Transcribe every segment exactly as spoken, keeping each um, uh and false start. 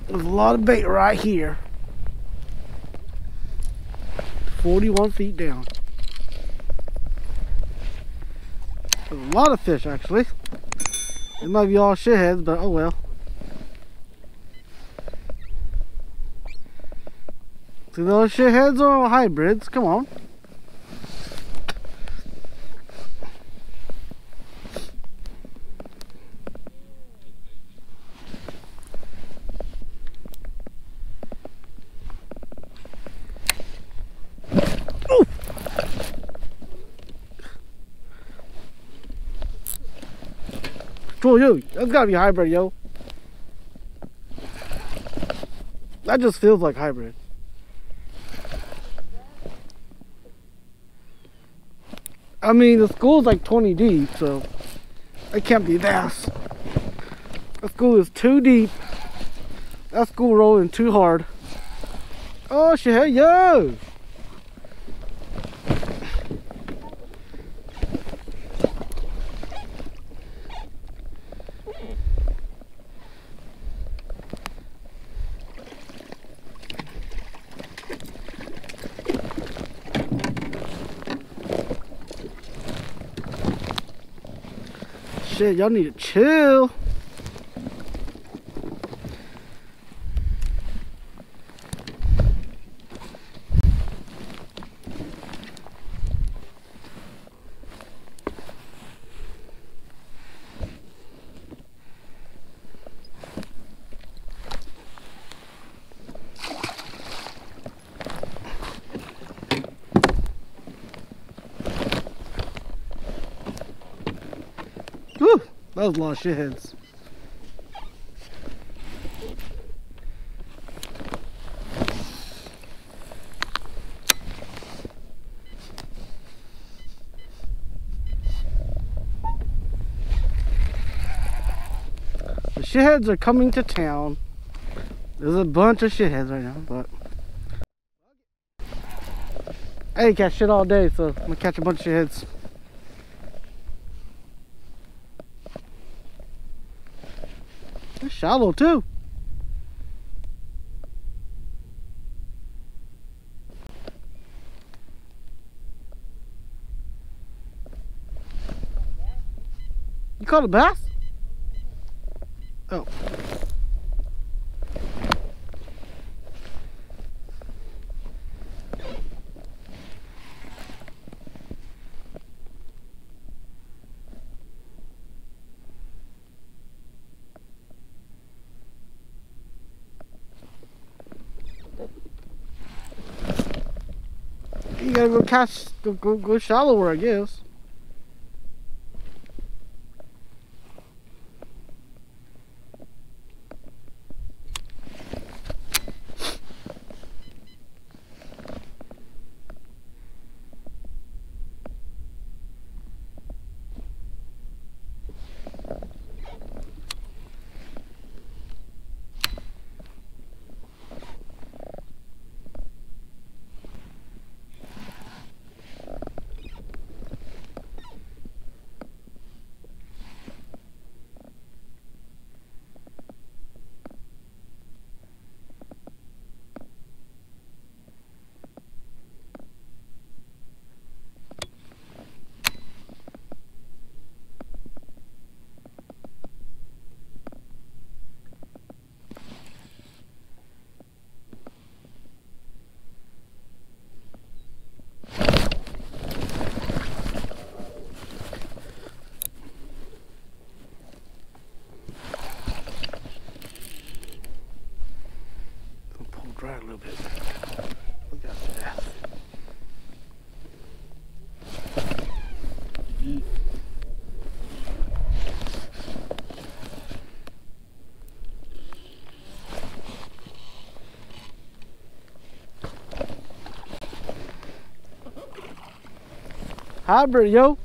There's a lot of bait right here. forty-one feet down. There's a lot of fish actually. It might be all shitheads, but oh well. See, those shitheads are hybrids. Come on. Cool, you. That's gotta be hybrid, yo. That just feels like hybrid. I mean, the school's like twenty deep, so it can't be that. The school is too deep. That school rolling too hard. Oh shit, yo! Shit, y'all need to chill. Whew, that was a lot of shitheads. The shitheads are coming to town. There's a bunch of shitheads right now, but I ain't catch shit all day, so I'm gonna catch a bunch of shitheads. It's shallow too. You caught a bass? Oh. You gotta go catch, go, go, go shallower, I guess. Dry a little bit. Look at that. Mm. Hybrid, yo.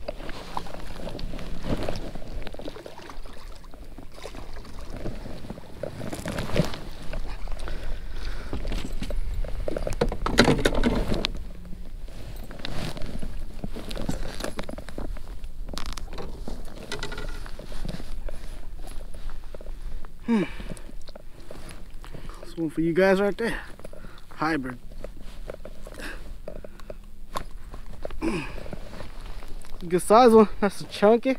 Hmm. one for you guys right there. Hybrid. Good size one. That's a chunky.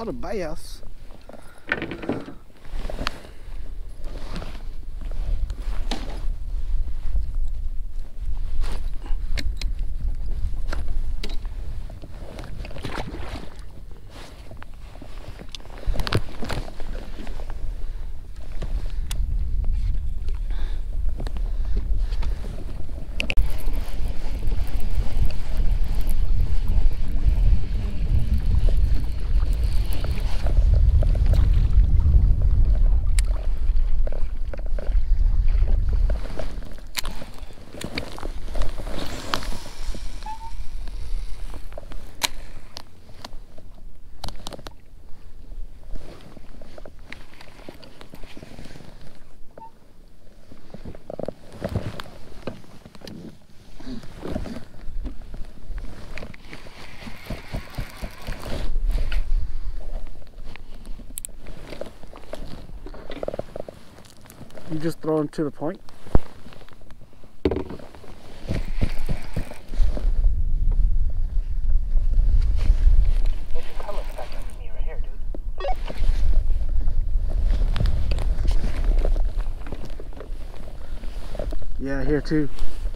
lot of bass. You just throw them to the point. Yeah, here too.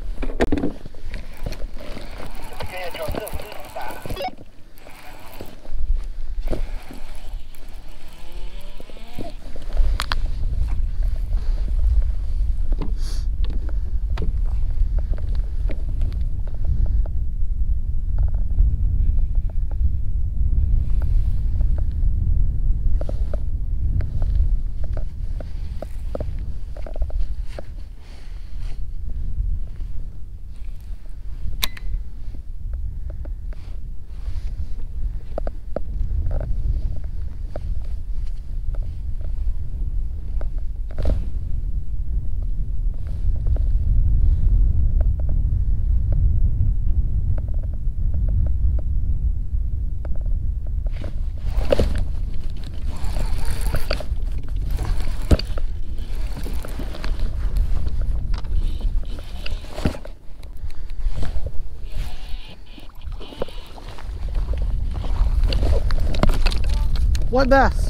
White bass.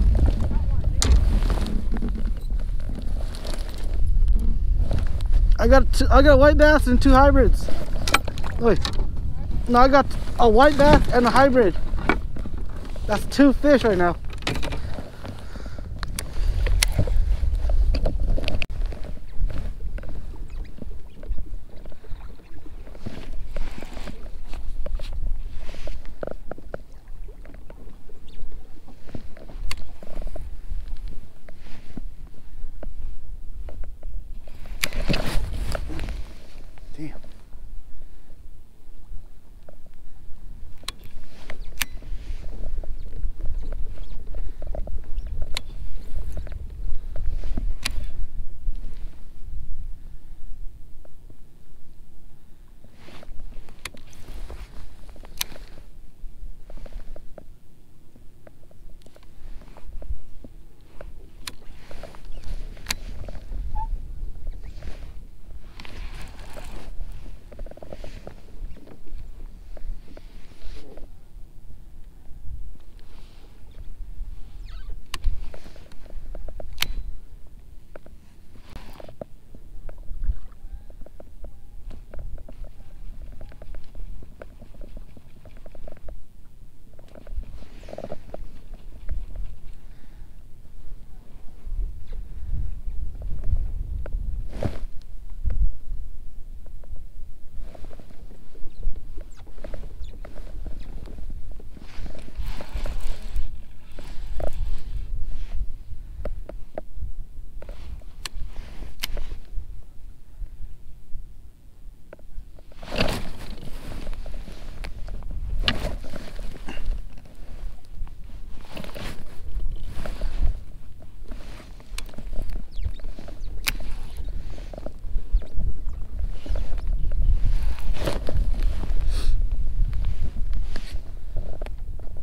I got two, I got a white bass and two hybrids. Wait, no, I got a white bass and a hybrid. That's two fish right now.